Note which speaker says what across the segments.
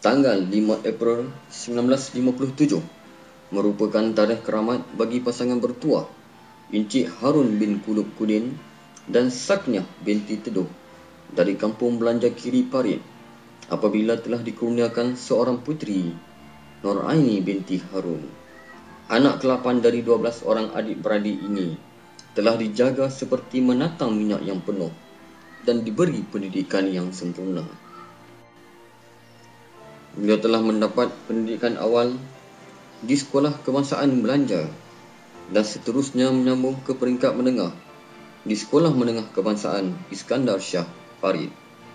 Speaker 1: Tanggal 5 April 1957 merupakan tarikh keramat bagi pasangan bertuah Encik Harun bin Kulub Kudin dan Sakniah binti Teduh dari kampung Belanja Kiri Parit apabila telah dikurniakan seorang puteri, Nur Aini binti Harun. Anak ke-8 dari 12 orang adik-beradik ini telah dijaga seperti menatang minyak yang penuh dan diberi pendidikan yang sempurna. Beliau telah mendapat pendidikan awal di Sekolah Kebangsaan Belanja dan seterusnya menyambung ke peringkat menengah di Sekolah Menengah Kebangsaan Iskandar Shah Parit.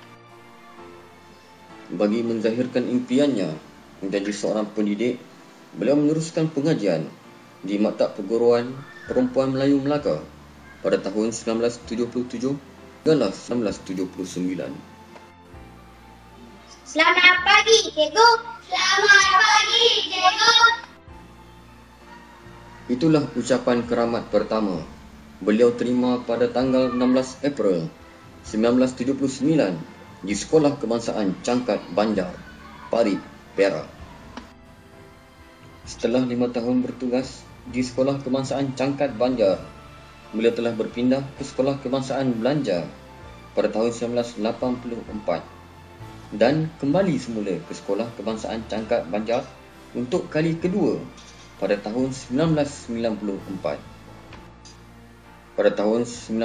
Speaker 1: Bagi menzahirkan impiannya menjadi seorang pendidik, beliau meneruskan pengajian di Maktab Perguruan Perempuan Melayu Melaka pada tahun 1977 hingga 1979.
Speaker 2: Selamat pagi, Cikgu. Selamat pagi, Cikgu.
Speaker 1: Itulah ucapan keramat pertama beliau terima pada tanggal 16 April 1979 di Sekolah Kebangsaan Cangkat Banjar, Parit, Perak. Setelah 5 tahun bertugas di Sekolah Kebangsaan Cangkat Banjar, beliau telah berpindah ke Sekolah Kebangsaan Belanja pada tahun 1984 dan kembali semula ke Sekolah Kebangsaan Cangkat Banjar untuk kali kedua pada tahun 1994. Pada tahun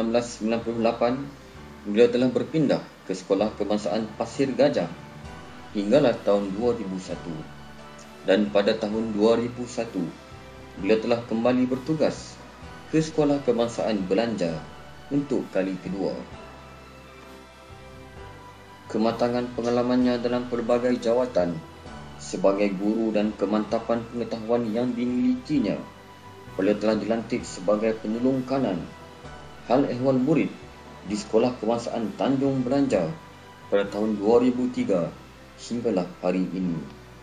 Speaker 1: 1998, beliau telah berpindah ke Sekolah Kebangsaan Pasir Gajah hinggalah tahun 2001. Dan pada tahun 2001, beliau telah kembali bertugas ke Sekolah Kebangsaan Belanja untuk kali kedua. Kematangan pengalamannya dalam pelbagai jawatan sebagai guru dan kemantapan pengetahuan yang dimilikinya, beliau telah dilantik sebagai penyulung kanan hal ehwal murid di Sekolah Kebangsaan Tanjung Belanja pada tahun 2003 hinggalah hari ini.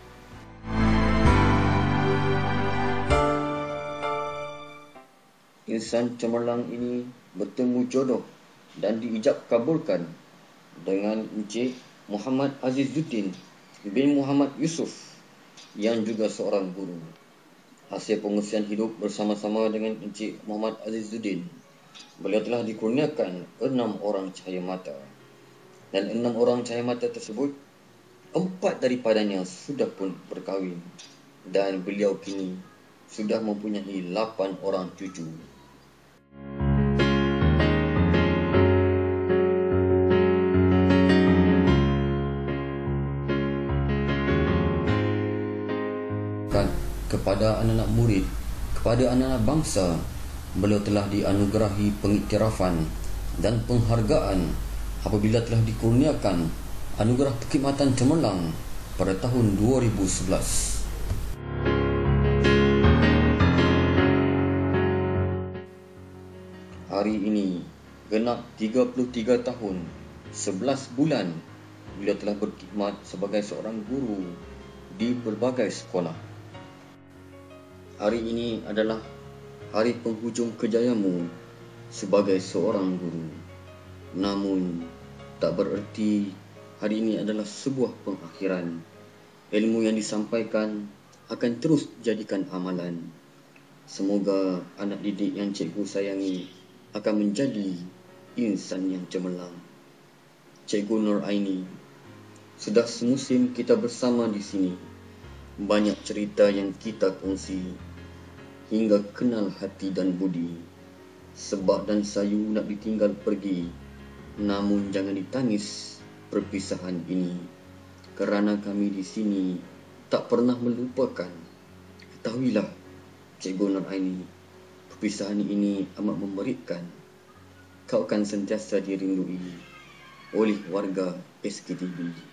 Speaker 1: Insan cemerlang ini bertemu jodoh dan diijab kabulkan dengan Encik Muhammad Azizuddin bin Muhammad Yusuf yang juga seorang guru. Hasil pengusian hidup bersama-sama dengan Encik Muhammad Azizuddin, beliau telah dikurniakan 6 orang cahaya mata. Dan 6 orang cahaya mata tersebut, 4 daripadanya sudah pun berkahwin dan beliau kini sudah mempunyai 8 orang cucu. Kepada anak-anak murid, kepada anak-anak bangsa, beliau telah dianugerahi pengiktirafan dan penghargaan apabila telah dikurniakan anugerah perkhidmatan cemerlang pada tahun 2011. Hari ini genap 33 tahun 11 bulan beliau telah berkhidmat sebagai seorang guru di berbagai sekolah. Hari ini adalah hari penghujung kejayaanmu sebagai seorang guru. Namun, tak bererti hari ini adalah sebuah pengakhiran. Ilmu yang disampaikan akan terus jadikan amalan. Semoga anak didik yang cikgu sayangi akan menjadi insan yang cemerlang. Cikgu Nur Aini, sudah semusim kita bersama di sini. Banyak cerita yang kita kongsi hingga kenal hati dan budi. Sebab dan sayu nak ditinggal pergi, namun jangan ditangis perpisahan ini. Kerana kami di sini tak pernah melupakan. Ketahuilah, Cikgu Nur Aini, perpisahan ini amat memerikkan. Kau akan sentiasa dirindui oleh warga SKTB.